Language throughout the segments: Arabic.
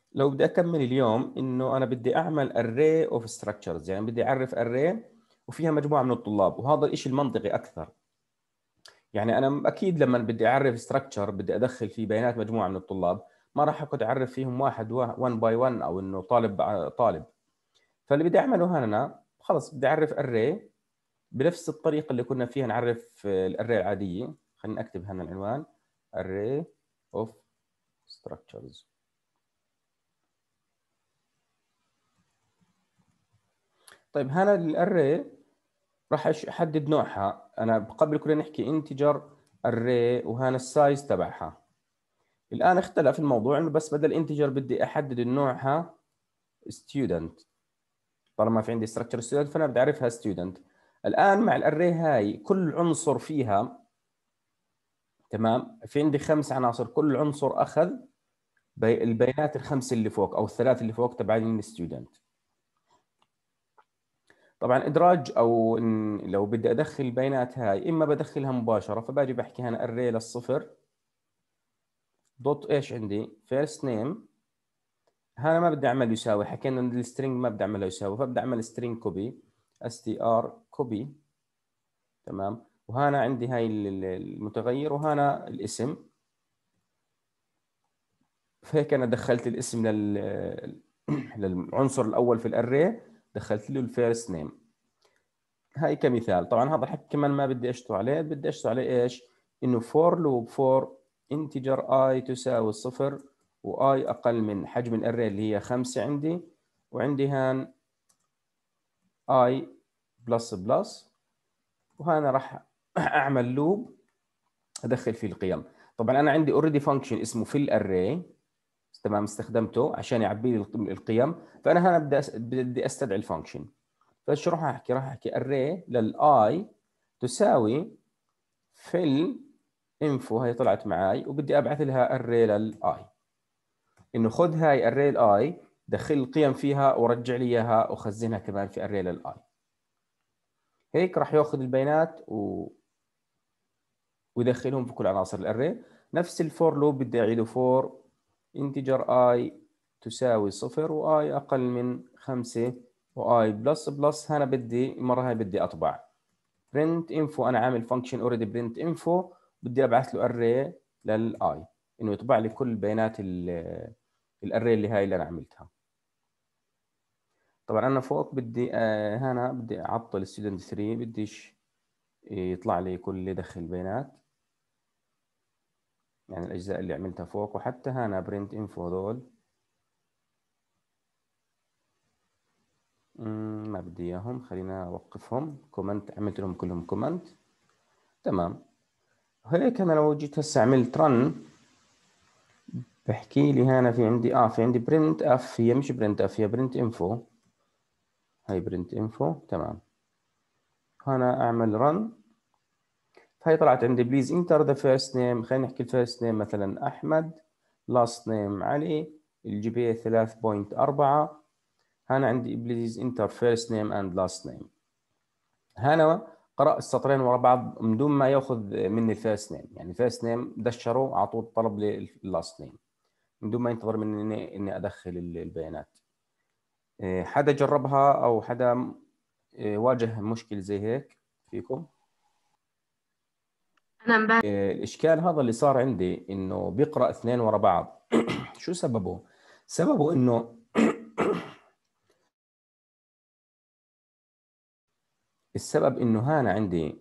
لو بدي اكمل اليوم انه انا بدي اعمل array of structures، يعني بدي اعرف array وفيها مجموعه من الطلاب، وهذا الشيء المنطقي اكثر. يعني انا اكيد لما بدي اعرف structure بدي ادخل فيه بيانات مجموعه من الطلاب، ما راح اقعد اعرف فيهم واحد 1 باي 1 او انه طالب طالب. فاللي بدي اعمله هنا خلص بدي اعرف array بنفس الطريقه اللي كنا فيها نعرف الاري العاديه. خلينا نكتب هنا العنوان array of structures. طيب هنا الاري راح احدد نوعها. انا قبل كنا نحكي انتجر array وهنا السايز تبعها. الان اختلف الموضوع انه بس بدل انتجر بدي احدد نوعها student. طالما في عندي structure student فانا بدي اعرفها student. الان مع الاري هاي كل عنصر فيها، تمام، في عندي 5 عناصر، كل عنصر اخذ البيانات ال5 اللي فوق او ال3 اللي فوق تبعين الستودنت. طبعا ادراج او لو بدي ادخل البيانات هاي اما بدخلها مباشره، فباجي بحكي هنا array للصفر دوت ايش عندي فيرست نيم. هنا ما بدي اعمل يساوي، حكينا ان السترينج ما بدي اعملها يساوي، فبدي اعمل سترينج كوبي str كوبي، تمام. وهنا عندي هاي المتغير وهنا الاسم. فهيك انا دخلت الاسم للعنصر الاول في الاري، دخلت له الفيرست نيم. هاي كمثال. طبعا هذا الحكي كمان ما بدي اشتغل عليه، بدي اشتغل عليه ايش؟ انه فور لوب فور انتجر اي تساوي صفر واي اقل من حجم الاري اللي هي 5 عندي، وعندي هان اي بلس بلس، وهنا راح اعمل لوب ادخل فيه القيم. طبعا انا عندي اوريدي فانكشن اسمه في الاري، تمام، استخدمته عشان يعبي لي القيم، فانا هنا بدي استدعي الفانكشن. فايش راح احكي؟ راح احكي array للاي تساوي fill info، هي طلعت معي، وبدي ابعث لها array للاي، انه خذ هاي array الاي دخل القيم فيها ورجع لي اياها وخزنها كمان في array للاي. هيك راح ياخذ البيانات ويدخلهم في كل عناصر الاري. نفس الفور لوب بدي اعيده فور انتجر اي تساوي صفر واي اقل من 5 واي بلس بلس. هنا بدي المره هاي بدي اطبع print info، انا عامل فانكشن اوريدي print info، بدي ابعث له array للاي انه يطبع لي كل بيانات الاري اللي هاي اللي انا عملتها. طبعا انا فوق بدي هنا بدي اعطل student 3، بديش يطلع لي كل اللي يدخل بيانات، يعني الاجزاء اللي عملتها فوق. وحتى هنا print info هذول ما بدي اياهم، خلينا اوقفهم كومنت، عملت لهم كلهم كومنت، تمام. هيك انا لو جيت هسه عملت رن بحكي لي هنا في عندي في عندي برنت اف، هي مش برنت اف، هي برنت انفو. هاي برنت انفو، تمام. هنا اعمل رن، هاي طلعت عندي بليز انتر ذا فيرست نيم. خلينا نحكي الفيرست نيم مثلا احمد، لاست نيم علي، الجي بي 3.4. هنا عندي بليز انتر فيرست نيم اند لاست نيم. هنا قرأ السطرين ورا بعض من دون ما ياخذ مني الفيرست نيم، يعني الفيرست نيم دشره اعطوه الطلب لللاست نيم من دون ما ينتظر مني اني ادخل البيانات. حدا جربها او حدا واجه مشكلة زي هيك فيكم؟ انا امبارح الاشكال هذا اللي صار عندي انه بيقرأ اثنين ورا بعض. شو سببه؟ سببه انه السبب انه هنا عندي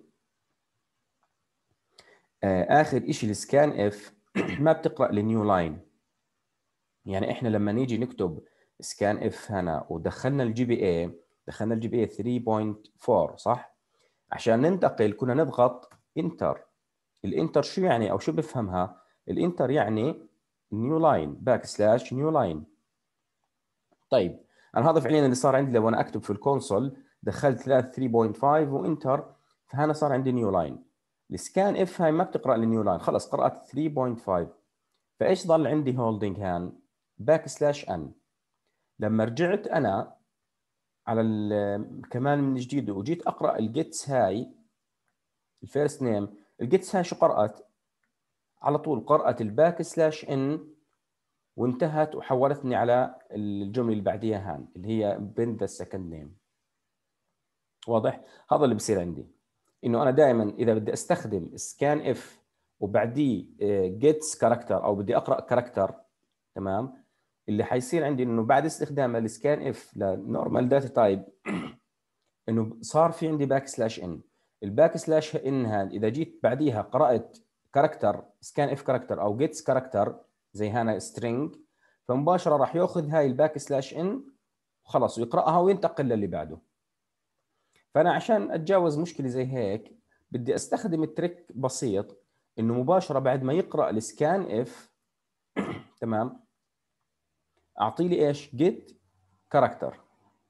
اخر اشي السكان اف ما بتقرأ لنيو لاين. يعني احنا لما نيجي نكتب سكان اف هنا ودخلنا الجي بي اي، دخلنا الجي بي اي 3.4 صح؟ عشان ننتقل كنا نضغط انتر. الانتر شو يعني او شو بفهمها؟ الانتر يعني نيو لاين باك سلاش نيو لاين. طيب انا هذا فعليا اللي صار عندي لو انا اكتب في الكونسول دخلت 3.5 وانتر، فهنا صار عندي نيو لاين. السكان اف هاي ما بتقرا النيو لاين، خلص قرات 3.5. فايش ضل عندي هولدنج هان باك سلاش ان. لما رجعت انا على كمان من جديد وجيت اقرا الجيتس هاي الفيرست نيم، الجيتس هاي شو قرات؟ على طول قرأت الباك سلاش ان وانتهت وحولتني على الجمله اللي بعديها هان اللي هي بين ذا سكند نيم. واضح؟ هذا اللي بصير عندي، انه انا دائما اذا بدي استخدم سكان اف وبعديه جيتس كاركتر او بدي اقرا كاركتر، تمام، اللي حيصير عندي انه بعد استخدام السكان اف لنورمال داتا تايب انه صار في عندي باك سلاش ان. الباك سلاش ان هذا اذا جيت بعديها قرات كاركتر سكان اف كاركتر او جيتس كاركتر زي هنا سترينج، فمباشره راح ياخذ هاي الباك سلاش ان وخلص ويقراها وينتقل للي بعده. فانا عشان اتجاوز مشكله زي هيك بدي استخدم التريك بسيط، انه مباشره بعد ما يقرا السكان اف تمام اعطي لي ايش؟ جيت كاركتر.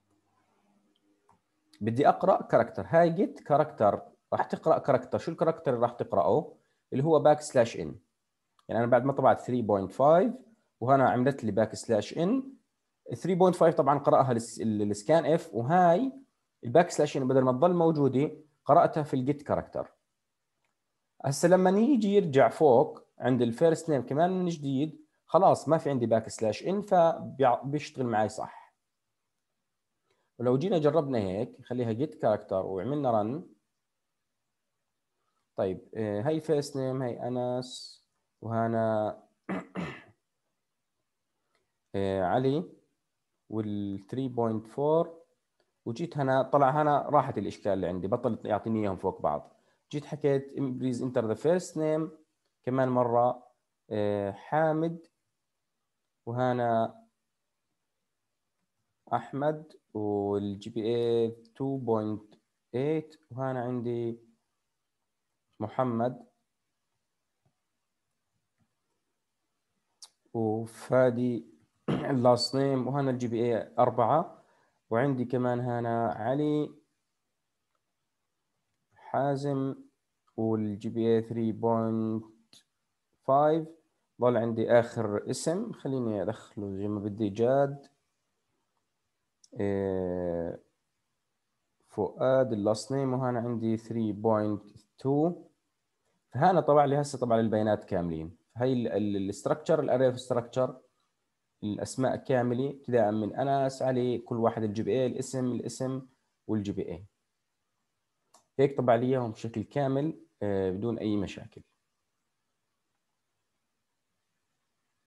بدي اقرا كاركتر، هاي جيت كاركتر راح تقرا كاركتر. شو الكاركتر اللي راح تقراه؟ اللي هو باك سلاش ان. يعني انا بعد ما طبعت 3.5 وهنا عملت لي باك سلاش ان 3.5 طبعا قراها السكان اف، وهاي الباك سلاش ان بدل ما تضل موجوده قراتها في الجيت كاركتر. هسه لما يجي يرجع فوق عند الفيرست نيم كمان من جديد خلاص ما في عندي باك سلاش ان فبيشتغل معي صح. ولو جينا جربنا هيك خليها جيت كاركتر وعملنا رن، طيب هاي فيرست نيم هاي انس وهنا علي وال 3.4 وجيت هنا طلع هنا راحت الاشكال اللي عندي بطل يعطيني اياهم فوق بعض. جيت حكيت بليز انتر ذا فيرست نيم كمان مره حامد وهنا احمد والجي بي اي 2.8 وهنا عندي محمد وفادي اللاست نيم وهنا الجي بي اي 4 وعندي كمان هنا علي حازم والجي بي اي 3.5. ضل عندي اخر اسم خليني ادخله زي ما بدي جاد فؤاد اللاست نيم وهنا عندي 3.2. فهنا طبع لي هسه طبعا البيانات كاملين. هي الاستراكشر الاري ستراكشر الاسماء كامله ابتداء من انس علي كل واحد الجي بي اي الاسم والجي بي اي. هيك طبع لي اياهم بشكل كامل بدون اي مشاكل.